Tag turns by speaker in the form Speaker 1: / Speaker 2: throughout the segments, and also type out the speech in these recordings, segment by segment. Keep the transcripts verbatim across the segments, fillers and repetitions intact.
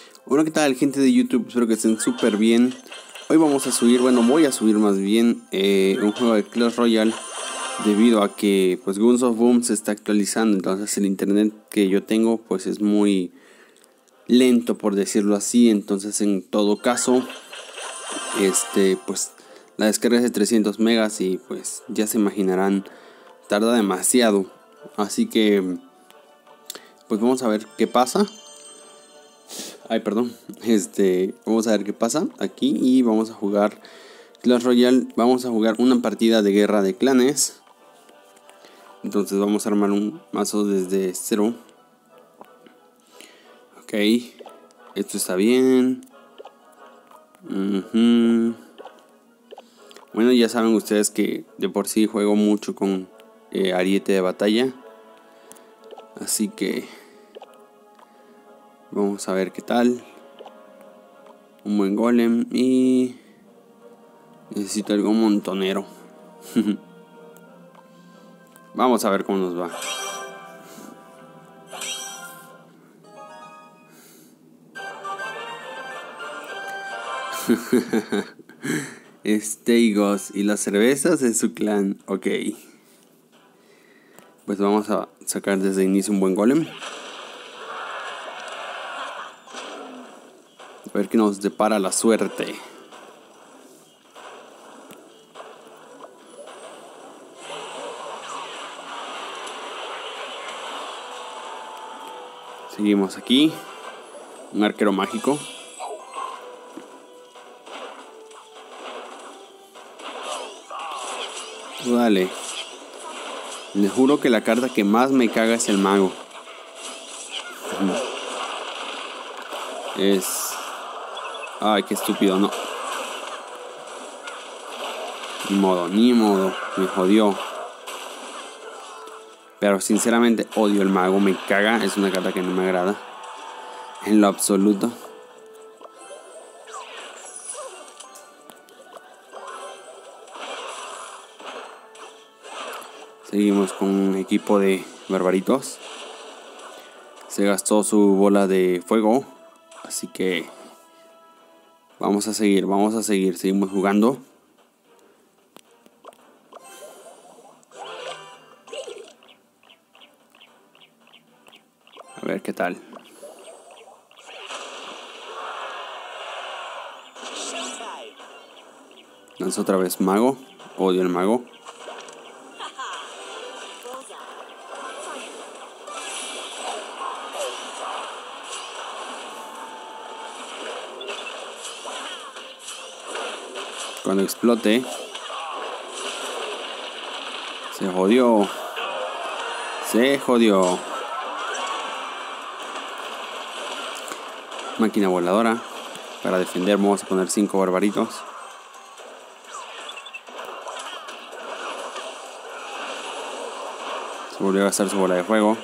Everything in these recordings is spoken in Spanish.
Speaker 1: Hola, ¿qué tal, gente de YouTube? Espero que estén súper bien. Hoy vamos a subir, bueno, voy a subir más bien eh, un juego de Clash Royale, debido a que pues Guns of Boom se está actualizando. Entonces el internet que yo tengo pues es muy lento, por decirlo así. Entonces en todo caso, este pues la descarga es de trescientos megas y pues ya se imaginarán, tarda demasiado. Así que pues vamos a ver qué pasa. Ay, perdón. Este, vamos a ver qué pasa aquí y vamos a jugar Clash Royale. Vamos a jugar una partida de guerra de clanes. Entonces vamos a armar un mazo desde cero. Ok, esto está bien. Uh-huh. Bueno, ya saben ustedes que de por sí juego mucho con eh, ariete de batalla. Así que vamos a ver qué tal. Un buen golem y necesito algo montonero. Vamos a ver cómo nos va. Steigos y las cervezas de su clan. Ok. Pues vamos a sacar desde el inicio un buen golem. A ver qué nos depara la suerte. Seguimos aquí. Un arquero mágico. Dale. Les juro que la carta que más me caga es el mago. Es... Ay, qué estúpido, no. Ni modo, ni modo. Me jodió. Pero sinceramente odio el mago, me caga. Es una carta que no me agrada en lo absoluto. Seguimos con un equipo de barbaritos. Se gastó su bola de fuego. Así que vamos a seguir, vamos a seguir. Seguimos jugando. A ver qué tal. Lanza otra vez mago. Odio el mago. Cuando explote, se jodió. Se jodió. Máquina voladora. Para defender vamos a poner cinco barbaritos. Se volvió a gastar su bola de fuego.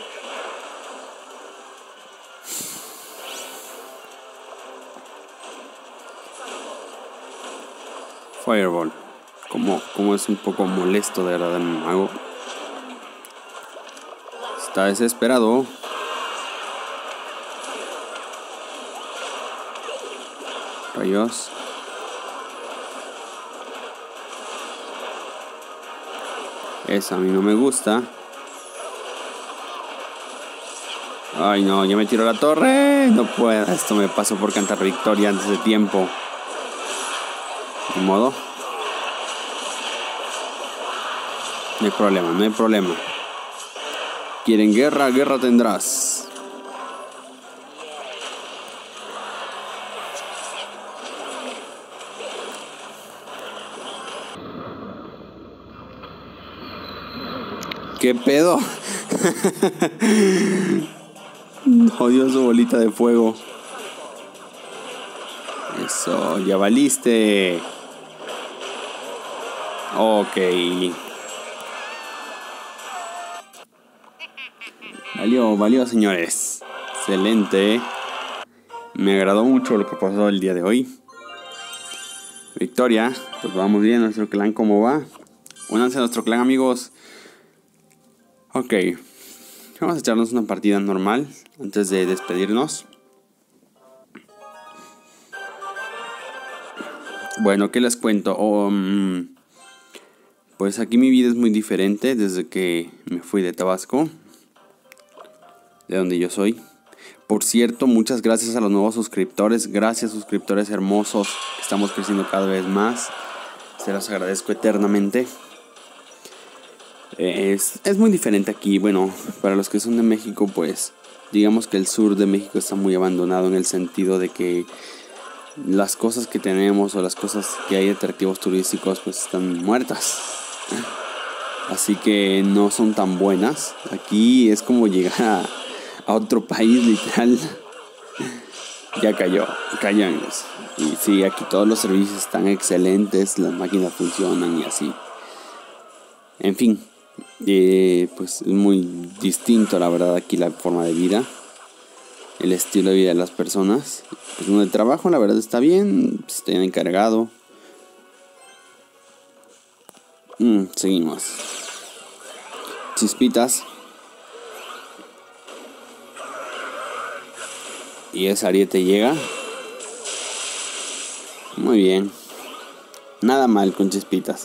Speaker 1: Fireball. Como, como es un poco molesto de verdad el mago. Está desesperado. Rayos. Eso a mí no me gusta. Ay no, ya me tiró la torre. No puedo, esto me pasó por cantar victoria antes de tiempo. De modo. No hay problema, no hay problema. ¿Quieren guerra? Guerra tendrás. ¿Qué pedo? Jodió su bolita de fuego. Eso, ya valiste. Ok. Valió, valió, señores. Excelente. Me agradó mucho lo que pasó el día de hoy. Victoria. Pues vamos bien, nuestro clan cómo va. Únanse a nuestro clan, amigos. Ok. Vamos a echarnos una partida normal antes de despedirnos. Bueno, ¿qué les cuento? Oh, um, pues aquí mi vida es muy diferente desde que me fui de Tabasco, de donde yo soy. Por cierto, muchas gracias a los nuevos suscriptores. Gracias, suscriptores hermosos. Estamos creciendo cada vez más. Se los agradezco eternamente. Es, es muy diferente aquí. Bueno, para los que son de México, pues digamos que el sur de México está muy abandonado en el sentido de que las cosas que tenemos o las cosas que hay de atractivos turísticos pues están muertas. Así que no son tan buenas. Aquí es como llegar a, a otro país literal. Ya cayó, callan. Y sí, aquí todos los servicios están excelentes, las máquinas funcionan y así. En fin, eh, pues es muy distinto la verdad aquí la forma de vida, el estilo de vida de las personas. Pues donde el trabajo la verdad está bien, estoy encargado. Mm, seguimos. Chispitas. Y ese ariete llega. Muy bien. Nada mal con Chispitas.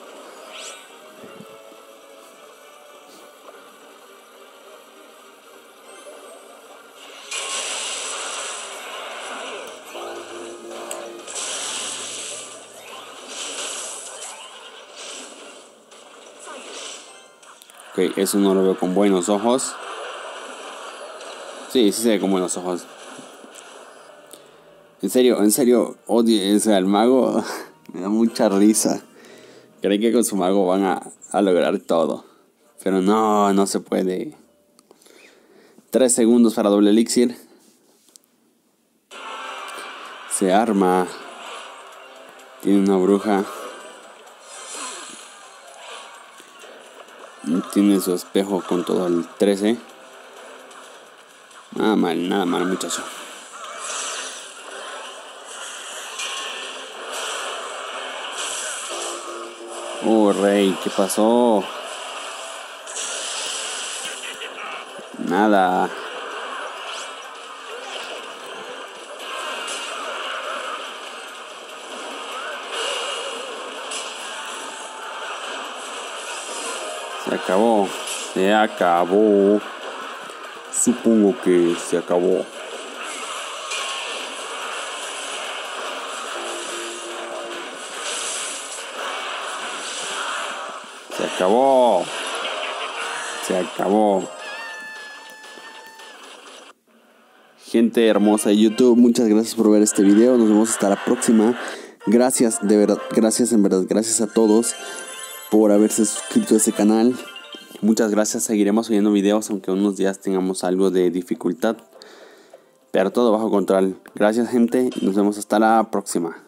Speaker 1: Ok, eso no lo veo con buenos ojos. Sí, sí se ve con buenos ojos. En serio, en serio, odio ese al mago. Me da mucha risa. Creen que con su mago van a, a lograr todo. Pero no, no se puede. Tres segundos para doble elixir. Se arma. Tiene una bruja. Tiene su espejo con todo el trece. Nada mal, nada mal, muchacho. Oh, rey, ¿qué pasó? Nada. Se acabó. Se acabó. Supongo que se acabó. Se acabó. Se acabó. Gente hermosa de YouTube, muchas gracias por ver este video. Nos vemos hasta la próxima. Gracias, de verdad, gracias en verdad, gracias a todos por haberse suscrito a este canal. Muchas gracias, seguiremos subiendo videos aunque unos días tengamos algo de dificultad, pero todo bajo control. Gracias gente y nos vemos hasta la próxima.